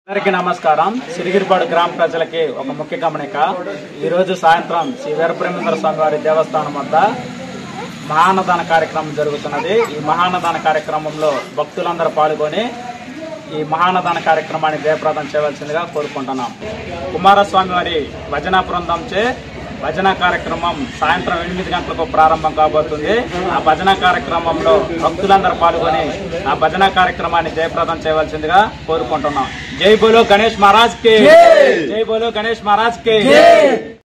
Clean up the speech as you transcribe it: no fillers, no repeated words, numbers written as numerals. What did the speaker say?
అందరికీ నమస్కారం. సిరిగిరిపాడు గ్రామ ప్రజలకి ఒక ముఖ్య గమనిక. ఈ రోజు సాయంత్రం శ్రీ వీరబ్రహ్మేంద్ర స్వామి వారి దేవస్థానం వద్ద మహాన్నదాన కార్యక్రమం జరుగుతున్నది. ఈ మహాన్నదాన కార్యక్రమంలో భక్తులందరూ పాల్గొని ఈ మహాన్నదాన కార్యక్రమాన్ని జయప్రదం చేయవలసిందిగా కోరుకుంటున్నాం. కుమారస్వామి వారి భజన బృందంచే భజన కార్యక్రమం సాయంత్రం 8 గంటలకు ప్రారంభం కాబోతుంది. ఆ భజన కార్యక్రమంలో భక్తులందరూ పాల్గొని ఆ భజన కార్యక్రమాన్ని జయప్రదం చేయవలసిందిగా కోరుకుంటున్నాం. జై బోలో గణేష్ మహారాజ్ కి జై, బోలో గణేష్ మహారాజ్ కి.